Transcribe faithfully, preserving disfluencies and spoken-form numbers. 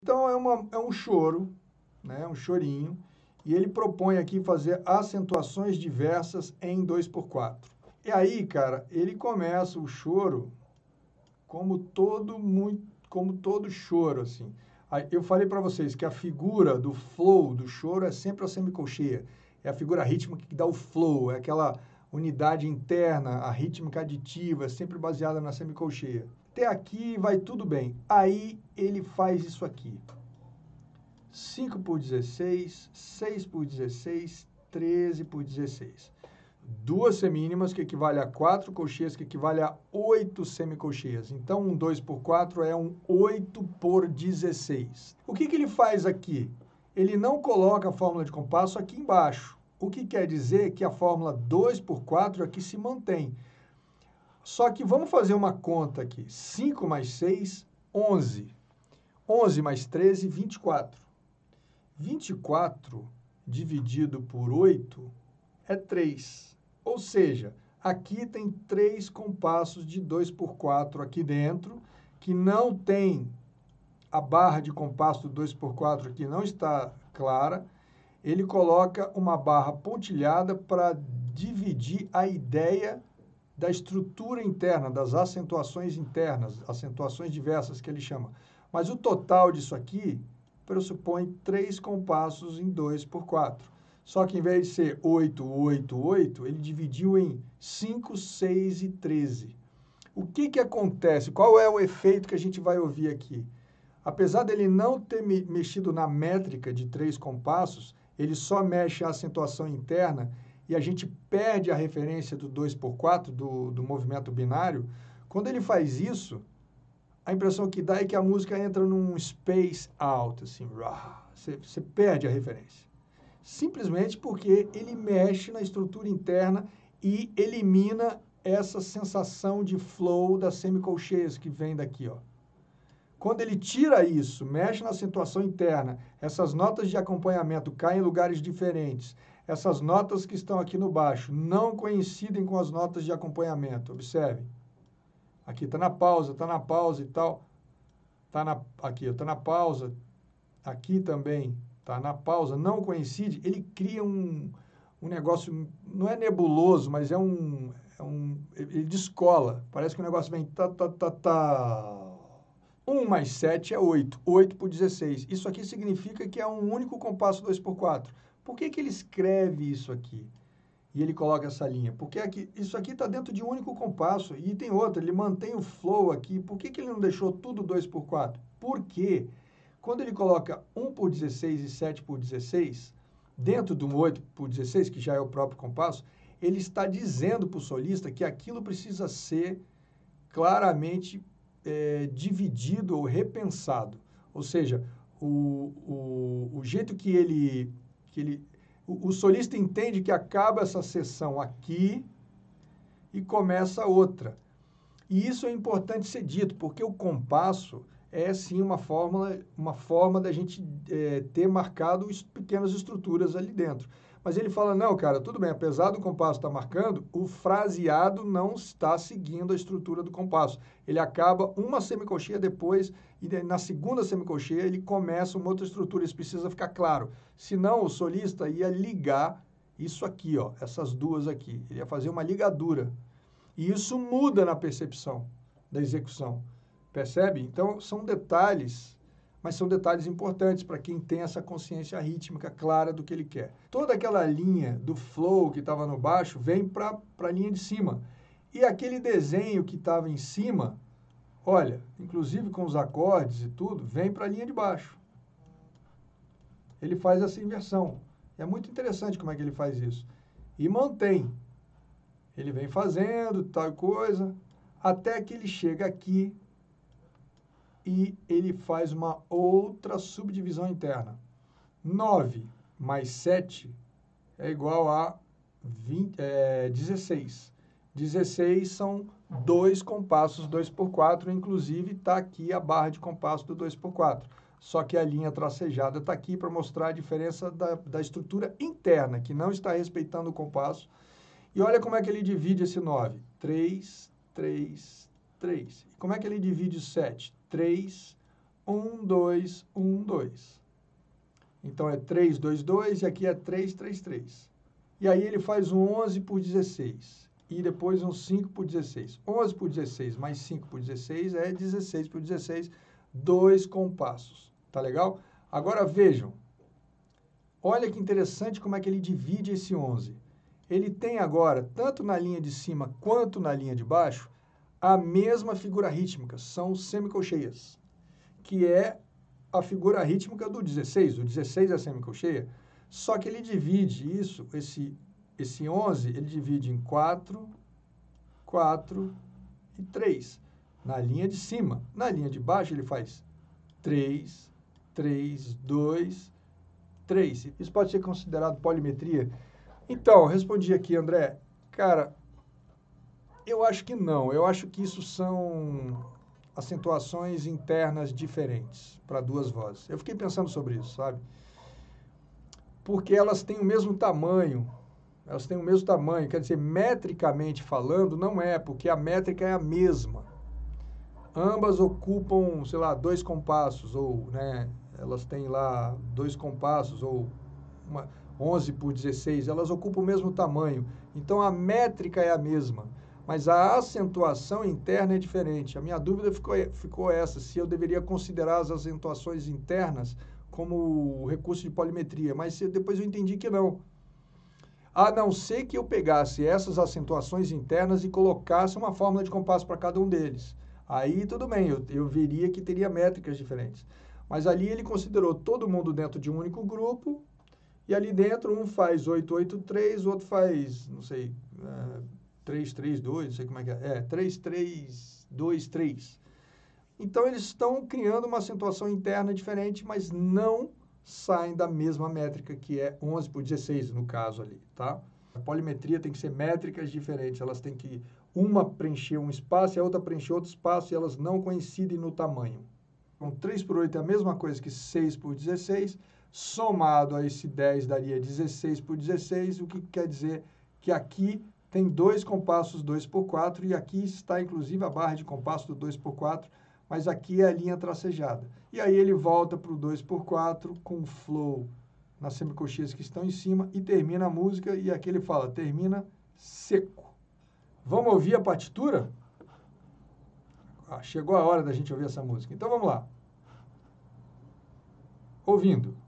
Então, é, uma, é um choro, né? Um chorinho, e ele propõe aqui fazer acentuações diversas em dois por quatro. E aí, cara, ele começa o choro como todo, muito, como todo choro, assim. Eu falei para vocês que a figura do flow do choro é sempre a semicolcheia. É a figura rítmica que dá o flow, é aquela unidade interna, a rítmica aditiva, é sempre baseada na semicolcheia. Até aqui vai tudo bem. Aí ele faz isso aqui. cinco por dezesseis, seis por dezesseis, treze por dezesseis. Duas semínimas, que equivale a quatro colcheias, que equivale a oito semicolcheias. Então, um dois por quatro é um oito por dezesseis. O que, que ele faz aqui? Ele não coloca a fórmula de compasso aqui embaixo. O que quer dizer que a fórmula dois por quatro aqui se mantém. Só que vamos fazer uma conta aqui. cinco mais seis, onze. onze mais treze, vinte e quatro. vinte e quatro dividido por oito é três. Ou seja, aqui tem três compassos de dois por quatro aqui dentro, que não tem a barra de compasso do dois por quatro aqui, não está clara. Ele coloca uma barra pontilhada para dividir a ideia da estrutura interna, das acentuações internas, acentuações diversas que ele chama. Mas o total disso aqui pressupõe três compassos em dois por quatro. Só que em vez de ser oito, oito, oito, ele dividiu em cinco, seis e treze. O que que acontece? Qual é o efeito que a gente vai ouvir aqui? Apesar dele não ter me mexido na métrica de três compassos, ele só mexe a acentuação interna e a gente perde a referência do dois por quatro, do, do movimento binário. Quando ele faz isso, a impressão que dá é que a música entra num space out, assim, você, você perde a referência. Simplesmente porque ele mexe na estrutura interna e elimina essa sensação de flow das semicolcheias que vem daqui, ó. Quando ele tira isso, mexe na acentuação interna, essas notas de acompanhamento caem em lugares diferentes, essas notas que estão aqui no baixo não coincidem com as notas de acompanhamento, observe. Aqui está na pausa, está na pausa e tal, tá na, aqui está na pausa, aqui também está na pausa, não coincide, ele cria um, um negócio, não é nebuloso, mas é um, é um, ele descola, parece que o negócio vem tá, tá, tá, tá. um mais sete é oito, oito por dezesseis. Isso aqui significa que é um único compasso dois por quatro. Por que que ele escreve isso aqui? E ele coloca essa linha? Porque aqui, isso aqui está dentro de um único compasso. E tem outro, ele mantém o flow aqui. Por que que ele não deixou tudo dois por quatro? Porque quando ele coloca um por dezesseis e sete por dezesseis, dentro de um oito por dezesseis, que já é o próprio compasso, ele está dizendo para o solista que aquilo precisa ser claramente É, dividido ou repensado. Ou seja, o, o, o jeito que ele... Que ele o, o solista entende que acaba essa sessão aqui e começa outra. E isso é importante ser dito, porque o compasso é, sim, uma, fórmula, uma forma da gente é, ter marcado pequenas estruturas ali dentro. Mas ele fala, não, cara, tudo bem, apesar do compasso estar marcando, o fraseado não está seguindo a estrutura do compasso. Ele acaba uma semicolcheia depois, e na segunda semicolcheia ele começa uma outra estrutura, isso precisa ficar claro. Senão o solista ia ligar isso aqui, ó, essas duas aqui, ele ia fazer uma ligadura. E isso muda na percepção da execução, percebe? Então, são detalhes, mas são detalhes importantes para quem tem essa consciência rítmica clara do que ele quer. Toda aquela linha do flow que estava no baixo vem para a linha de cima. E aquele desenho que estava em cima, olha, inclusive com os acordes e tudo, vem para a linha de baixo. Ele faz essa inversão. É muito interessante como é que ele faz isso. E mantém. Ele vem fazendo tal coisa, até que ele chega aqui e ele faz uma outra subdivisão interna. nove mais sete é igual a vinte, é, dezesseis. dezesseis são dois compassos dois por quatro, inclusive está aqui a barra de compasso do dois por quatro. Só que a linha tracejada está aqui para mostrar a diferença da, da estrutura interna, que não está respeitando o compasso. E olha como é que ele divide esse nove. três, três, três. E como é que ele divide o sete? três, um, dois, um, dois. Então, é três, dois, dois e aqui é três, três, três. E aí ele faz um onze por dezesseis e depois um cinco por dezesseis. onze por dezesseis mais cinco por dezesseis é dezesseis por dezesseis, dois compassos. Tá legal? Agora vejam, olha que interessante como é que ele divide esse onze. Ele tem agora, tanto na linha de cima quanto na linha de baixo, a mesma figura rítmica, são semicolcheias, que é a figura rítmica do dezesseis. O dezesseis é a semicolcheia, só que ele divide isso, esse, esse onze, ele divide em quatro, quatro e três, na linha de cima. Na linha de baixo ele faz três, três, dois, três. Isso pode ser considerado polimetria? Então, respondi aqui, André. Cara, eu acho que não. Eu acho que isso são acentuações internas diferentes para duas vozes. Eu fiquei pensando sobre isso, sabe? Porque elas têm o mesmo tamanho. Elas têm o mesmo tamanho. Quer dizer, metricamente falando, não é, porque a métrica é a mesma. Ambas ocupam, sei lá, dois compassos, ou, né, elas têm lá dois compassos, ou uma, onze por dezesseis, elas ocupam o mesmo tamanho. Então, a métrica é a mesma, mas a acentuação interna é diferente. A minha dúvida ficou, ficou essa, se eu deveria considerar as acentuações internas como recurso de polimetria, mas depois eu entendi que não. A não ser que eu pegasse essas acentuações internas e colocasse uma fórmula de compasso para cada um deles. Aí tudo bem, eu, eu veria que teria métricas diferentes. Mas ali ele considerou todo mundo dentro de um único grupo, e ali dentro um faz oito oito três, o outro faz, não sei, é, três três dois, não sei como é que é, é três três dois três. Então eles estão criando uma acentuação interna diferente, mas não saem da mesma métrica, que é onze por dezesseis no caso ali, tá? A polimetria tem que ser métricas diferentes, elas têm que uma preencher um espaço e a outra preencher outro espaço, e elas não coincidem no tamanho. Então, três por oito é a mesma coisa que seis por dezesseis, somado a esse dez daria dezesseis por dezesseis, o que quer dizer que aqui tem dois compassos dois por quatro, e aqui está inclusive a barra de compasso do dois por quatro, mas aqui é a linha tracejada. E aí ele volta para o dois por quatro com flow nas semicolcheias que estão em cima e termina a música, e aqui ele fala, termina seco. Vamos ouvir a partitura? Ah, chegou a hora da gente ouvir essa música. Então vamos lá. Ouvindo.